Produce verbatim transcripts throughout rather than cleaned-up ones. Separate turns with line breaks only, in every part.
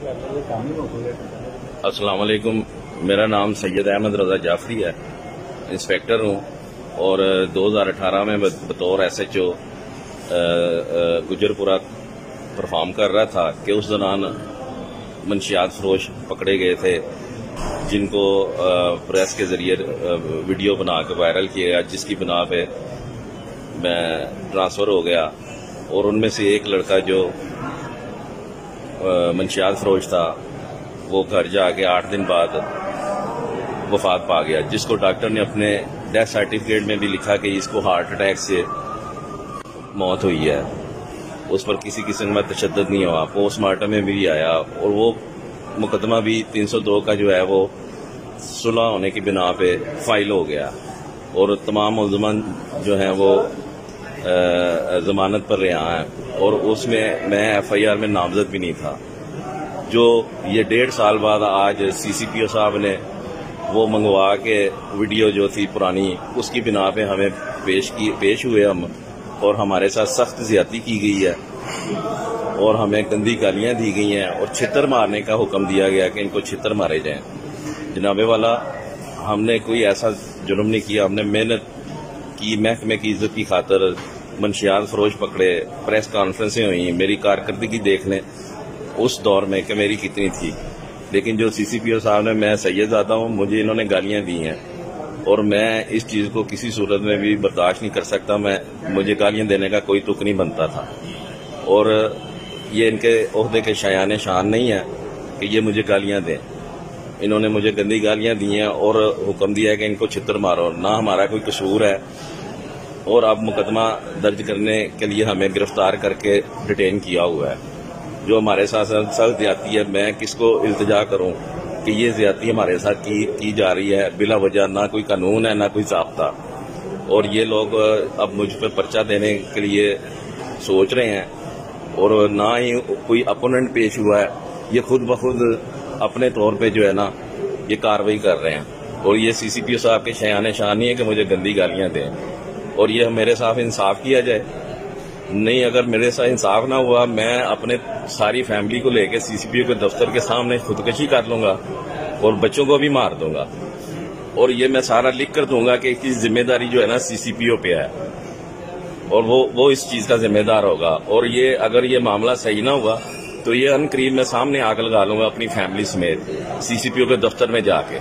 अस्सलाम वालेकुम। मेरा नाम सैयद अहमद रजा जाफरी है, इंस्पेक्टर हूँ और दो हज़ार अठारह में बतौर S H O Gujarpura perform कर रहा था कि उस दौरान मंशियात फरोश पकड़े गए थे, जिनको प्रेस के जरिए वीडियो बना के वायरल किया गया, जिसकी बिना पे मैं ट्रांसफ़र हो गया। और उनमें से एक लड़का जो मंशियात फरोश था वो घर जाके आठ दिन बाद वफात पा गया, जिसको डॉक्टर ने अपने डेथ सर्टिफिकेट में भी लिखा कि इसको हार्ट अटैक से मौत हुई है। उस पर किसी किस्म का तशद्दुद नहीं हुआ, पोस्टमार्टम में भी आया और वो मुकदमा भी तीन सौ दो का जो है वो सुलह होने की बिना पे फाइल हो गया और तमाम मुल्ज़िमान जो हैं वो जमानत पर रिहा हैं और उसमें मैं एफ आई आर में नामजद भी नहीं था। जो ये डेढ़ साल बाद आज सी सी पी ओ साहब ने वो मंगवा के वीडियो जो थी पुरानी, उसकी बिना पे हमें पेश की पेश हुए हम, और हमारे साथ सख्त ज्यादती की गई है और हमें गंदी गालियां दी गई हैं और छितर मारने का हुक्म दिया गया कि इनको छितर मारे जाएं। जनाबे वाला, हमने कोई ऐसा जुर्म नहीं किया। हमने मेहनत की, महकमे की इज्जत की खातर मंशियात फरोश पकड़े, प्रेस कॉन्फ्रेंसें हुई, मेरी कारकर्दगी देख लें उस दौर में कि मेरी कितनी थी। लेकिन जो सी सी पी ओ साहब ने, मैं सैयद ज़ादा हूँ, मुझे इन्होंने गालियां दी हैं और मैं इस चीज़ को किसी सूरत में भी बर्दाश्त नहीं कर सकता। मैं मुझे गालियां देने का कोई तुक नहीं बनता था और ये इनके ओहदे के शायान शान नहीं है कि ये मुझे गालियां दें। इन्होंने मुझे गंदी गालियां दी हैं और हुक्म दिया है कि इनको छितर मारो। ना हमारा कोई कसूर है और अब मुकदमा दर्ज करने के लिए हमें गिरफ्तार करके डिटेन किया हुआ है। जो हमारे साथ सख्त ज्यादती है, मैं किसको इल्तिजा करूं कि ये ज्यादती हमारे साथ की, की जा रही है बिला वजह। ना कोई कानून है, ना कोई ज़ाब्ता, और ये लोग अब मुझ पर पर्चा देने के लिए सोच रहे हैं और ना ही कोई अपोनेंट पेश हुआ है। ये खुद ब खुद अपने तौर पे जो है ना ये कार्रवाई कर रहे हैं और ये सी सी पी ओ साहब के शयान शान नहीं है कि मुझे गंदी गालियां दें और ये मेरे साथ इंसाफ किया जाए। नहीं, अगर मेरे साथ इंसाफ ना हुआ, मैं अपने सारी फैमिली को लेकर सी सी पी ओ के दफ्तर के सामने खुदकशी कर लूंगा और बच्चों को भी मार दूंगा और ये मैं सारा लिख कर दूंगा कि इसकी जिम्मेदारी जो है ना सी सी पी ओ पे है और वो वो इस चीज का जिम्मेदार होगा। और ये अगर ये मामला सही ना हुआ तो ये अनकरीब मैं सामने आग लगा लूंगा अपनी फैमिली समेत सी सी पी ओ के दफ्तर में जाके।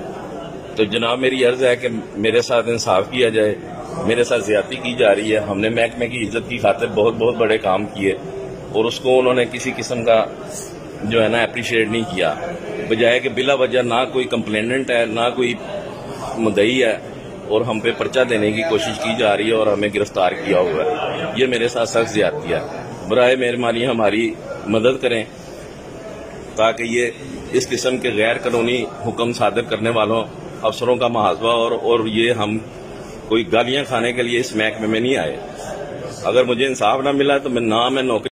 तो जनाब, मेरी अर्ज है कि मेरे साथ इंसाफ किया जाए। मेरे साथ ज्यादती की जा रही है। हमने महकमे की इज्जत की खातिर बहुत बहुत बड़े काम किए और उसको उन्होंने किसी किस्म का जो है ना अप्रिशिएट नहीं किया, बजाय कि बिला वजह ना कोई कंप्लेनेंट है, ना कोई मुद्दई है और हम पे पर्चा देने की कोशिश की जा रही है और हमें गिरफ्तार किया हुआ है। ये मेरे साथ सख्त ज्यादती है। बराए मेहरबानी हमारी मदद करें ताकि ये इस किस्म के गैर कानूनी हुक्म सादर करने वालों अफसरों का मुहासबा और, और ये हम कोई गालियां खाने के लिए इस महकमे में नहीं आए। अगर मुझे इंसाफ ना मिला तो मैं ना मैं नौकरी